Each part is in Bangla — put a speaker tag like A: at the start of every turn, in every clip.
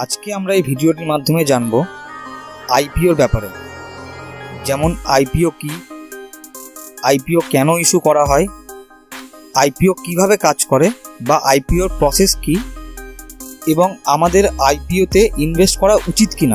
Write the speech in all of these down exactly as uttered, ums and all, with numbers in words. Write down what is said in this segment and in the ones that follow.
A: আজকে আমরা এই ভিডিওটির মাধ্যমে জানব আইপিওর ব্যাপারে, যেমন আইপিও কি, আইপিও কেন ইস্যু করা হয়, আইপিও কিভাবে কাজ করে বা আইপিওর প্রসেস কি, এবং আমাদের আইপিওতে ইনভেস্ট করা উচিত কিনা।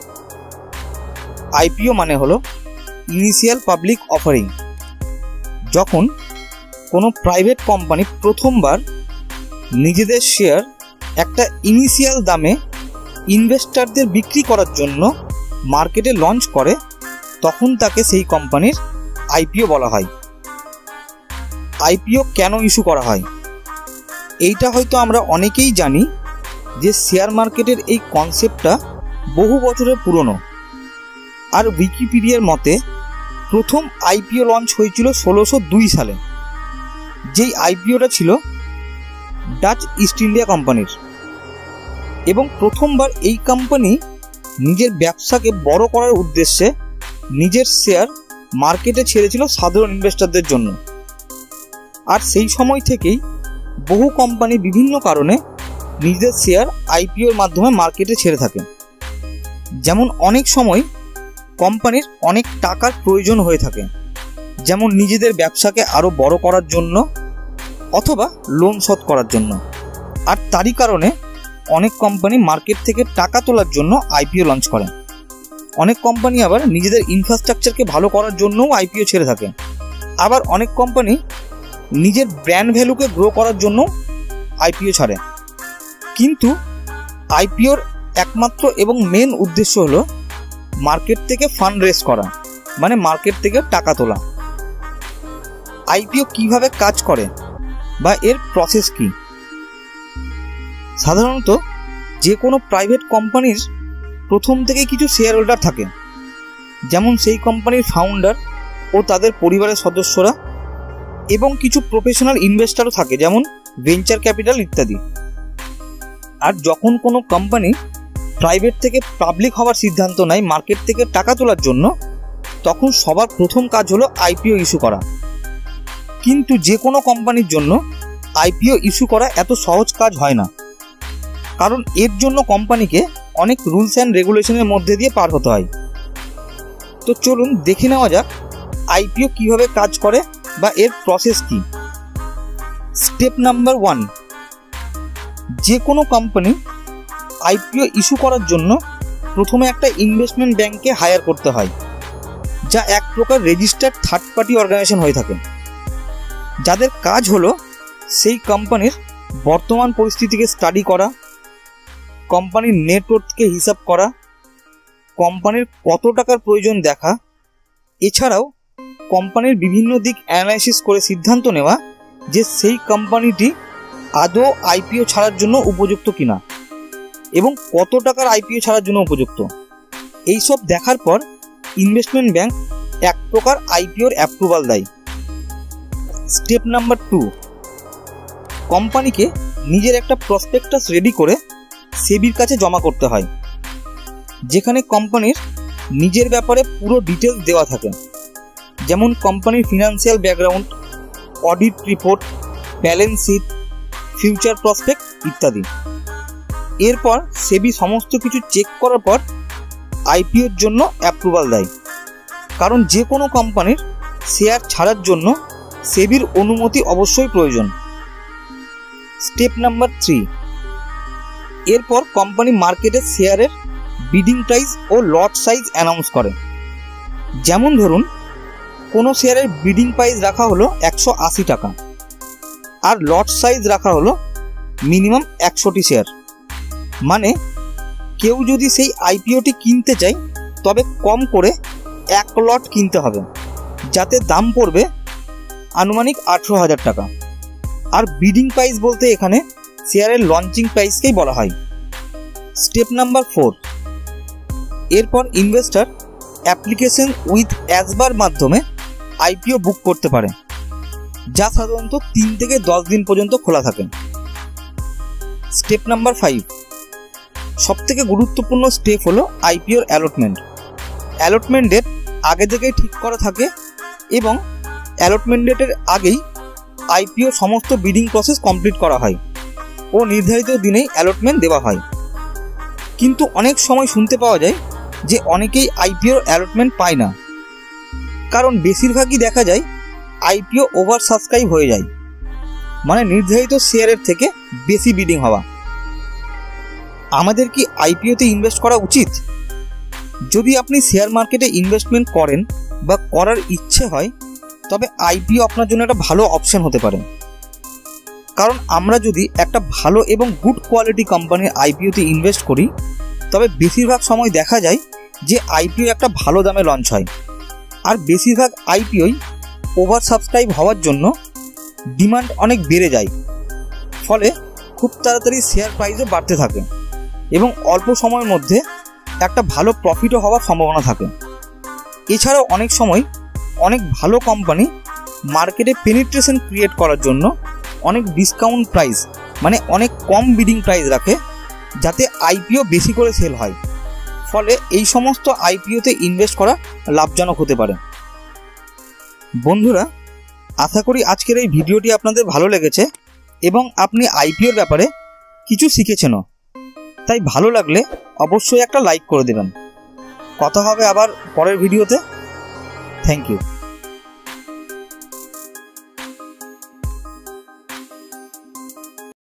A: আইপিও মানে হলো ইনিশিয়াল পাবলিক অফারিং। যখন কোনো প্রাইভেট কোম্পানি প্রথমবার নিজেদের শেয়ার একটা ইনিশিয়াল দামে ইনভেস্টরদের বিক্রি করার জন্য মার্কেটে লঞ্চ করে, তখন তাকে সেই কোম্পানির আইপিও বলা হয়। আইপিও কেন ইস্যু করা হয় এইটা হয়তো আমরা অনেকেই জানি যে শেয়ার মার্কেটের এই কনসেপ্টটা বহু বছরের পুরনো। আর উইকিপিডিয়ার মতে প্রথম আইপিও লঞ্চ হয়েছিল ষোলোশো দুই সালে। যেই আইপিওটা ছিল ডাচ ইস্ট ইন্ডিয়া কোম্পানির, এবং প্রথমবার এই কোম্পানি নিজের ব্যবসাকে বড় করার উদ্দেশ্যে নিজের শেয়ার মার্কেটে ছেড়েছিল সাধারণ ইনভেস্টরদের জন্য। আর সেই সময় থেকেই বহু কোম্পানি বিভিন্ন কারণে নিজেদের শেয়ার আইপিওর মাধ্যমে মার্কেটে ছেড়ে থাকে। যেমন অনেক সময় কোম্পানির অনেক টাকার প্রয়োজন হয়ে থাকে, যেমন নিজেদের ব্যবসাকে আরও বড় করার জন্য অথবা লোন শোধ করার জন্য। আর তারই কারণে অনেক কোম্পানি মার্কেট থেকে টাকা তোলার জন্য আইপিও লঞ্চ করে। অনেক কোম্পানি আবার নিজেদের ইনফ্রাস্ট্রাকচারকে ভালো করার জন্যও আইপিও ছেড়ে থাকে। আবার অনেক কোম্পানি নিজের ব্র্যান্ড ভ্যালুকে গ্রো করার জন্য আইপিও ছাড়ে। কিন্তু আইপিওর একমাত্র এবং মেন উদ্দেশ্য হলো মার্কেট থেকে ফান্ড রেজ করা, মানে মার্কেট থেকে টাকা তোলা। আইপিও কিভাবে কাজ করে বা এর প্রসেস কি? সাধারণত যে কোনো প্রাইভেট কোম্পানির প্রথম থেকে কিছু শেয়ার হোল্ডার থাকে, যেমন সেই কোম্পানির ফাউন্ডার ও তাদের পরিবারের সদস্যরা, এবং কিছু প্রফেশনাল ইনভেস্টরও থাকে, যেমন ভেঞ্চার ক্যাপিটাল ইত্যাদি। আর যখন কোনো কোম্পানি প্রাইভেট থেকে পাবলিক হওয়ার সিদ্ধান্ত নেয় মার্কেট থেকে টাকা তোলার জন্য, তখন সবার প্রথম কাজ হলো আইপিও ইস্যু করা। কিন্তু যে কোনো কোম্পানির জন্য আইপিও ইস্যু করা এত সহজ কাজ হয় না, কারণ এর জন্য কোম্পানিকে অনেক রুলস অ্যান্ড রেগুলেশনের মধ্যে দিয়ে পার হতে হয়। তো চলুন দেখে নেওয়া যাক আইপিও কিভাবে কাজ করে বা এর প্রসেস কি। স্টেপ নাম্বার ওয়ান, যে কোনো কোম্পানি আইপিও ইস্যু করার জন্য প্রথমে একটা ইনভেস্টমেন্ট ব্যাংককে হায়ার করতে হয়, যা এক প্রকার রেজিস্টার্ড থার্ড পার্টি অর্গানাইজেশন হয়ে থাকে, যাদের কাজ হলো সেই কোম্পানির বর্তমান পরিস্থিতিকে স্টাডি করা, কোম্পানির নেটওয়ার্থকে হিসাব করা, কোম্পানির কত টাকার প্রয়োজন দেখা, এছাড়াও কোম্পানির বিভিন্ন দিক অ্যানালাইসিস করে সিদ্ধান্ত নেওয়া যে সেই কোম্পানিটি আদৌ আইপিও ছাড়ার জন্য উপযুক্ত কিনা এবং কত টাকার আইপিও ছাড়ার জন্য উপযুক্ত। এইসব দেখার পর ইনভেস্টমেন্ট ব্যাংক এক প্রকার আইপিওর অ্যাপ্রুভাল দেয়। স্টেপ নাম্বার টু, কোম্পানিকে নিজের একটা প্রসপেক্টাস রেডি করে সেবির কাছে জমা করতে হয়, যেখানে কোম্পানির নিজের ব্যাপারে পুরো ডিটেলস দেওয়া থাকে, যেমন কোম্পানির financial background, audit report, balance sheet, future prospect ইত্যাদি। এরপর সেবি সমস্ত কিছু চেক করার পর আইপিওর জন্য অ্যাপ্রুভাল দেয়, কারণ যে কোনো কোম্পানির শেয়ার ছাড়ার জন্য সেবির অনুমতি অবশ্যই প্রয়োজন। স্টেপ নাম্বার থ্রি, এরপর কোম্পানি মার্কেটে শেয়ারের বিডিং প্রাইস ও লট সাইজ অ্যানাউন্স করে। যেমন ধরুন কোনো শেয়ারের বিডিং প্রাইস রাখা হলো একশো আশি টাকা আর লট সাইজ রাখা হলো মিনিমাম একশোটি শেয়ার। মানে কেউ যদি সেই আইপিওটি কিনতে চায় তবে কম করে এক লট কিনতে হবে, যাতে দাম পড়বে আনুমানিক আঠেরো হাজার টাকা। আর বিডিং প্রাইস বলতে এখানে শেয়ারের লঞ্চিং প্রাইসকেই বলা হয়। স্টেপ নাম্বার ফোর, এরপর ইনভেস্টর অ্যাপ্লিকেশন উইথ অ্যাজবার মাধ্যমে আইপিও বুক করতে পারে, যা সাধারণত তিন থেকে দশ দিন পর্যন্ত খোলা থাকে। স্টেপ নাম্বার ফাইভ, সবথেকে গুরুত্বপূর্ণ স্টেপ হলো আইপিওর অ্যালটমেন্ট। অ্যালটমেন্ট ডেট আগে থেকেই ঠিক করা থাকে এবং অ্যালটমেন্ট ডেটের আগেই আইপিও সমস্ত বিডিং প্রসেস কমপ্লিট করা হয় ও নির্ধারিত দিনেই অ্যালটমেন্ট দেওয়া হয়। কিন্তু অনেক সময় শুনতে পাওয়া যায় যে অনেকেই আইপিওর অ্যালটমেন্ট পায় না, কারণ বেশিরভাগই দেখা যায় আইপিও ওভার সাবস্ক্রাইব হয়ে যায়, মানে নির্ধারিত শেয়ারের থেকে বেশি বিডিং হওয়া। আমাদের কি আইপিওতে ইনভেস্ট করা উচিত? যদি আপনি শেয়ার মার্কেটে ইনভেস্টমেন্ট করেন বা করার ইচ্ছে হয়, তবে আইপিও আপনার জন্য একটা ভালো অপশন হতে পারে। কারণ আমরা যদি একটা ভালো এবং গুড কোয়ালিটি কোম্পানির আইপিওতে ইনভেস্ট করি, তবে বেশিরভাগ সময় দেখা যায় যে আইপিও একটা ভালো দামে লঞ্চ হয়, আর বেশিরভাগ আইপিওই ওভার সাবস্ক্রাইব হওয়ার জন্য ডিমান্ড অনেক বেড়ে যায়, ফলে খুব তাড়াতাড়ি শেয়ার প্রাইসও বাড়তে থাকে এবং অল্প সময়ের মধ্যে একটা ভালো প্রফিটও হওয়ার সম্ভাবনা থাকে। এছাড়াও অনেক সময় অনেক ভালো কোম্পানি মার্কেটে পেনিট্রেশন ক্রিয়েট করার জন্য অনেক ডিসকাউন্ট প্রাইস, মানে অনেক কম বিডিং প্রাইস রাখে, যাতে আইপিও বেশি করে সেল হয়। ফলে এই সমস্ত আইপিওতে ইনভেস্ট করা লাভজনক হতে পারে। বন্ধুরা, আশা করি আজকের এই ভিডিওটি আপনাদের ভালো লেগেছে এবং আপনি আইপিওর ব্যাপারে কিছু শিখেছেনও। তাই ভালো লাগলে অবশ্যই একটা লাইক করে দেবেন। কথা হবে আবার পরের ভিডিওতে। Thank you.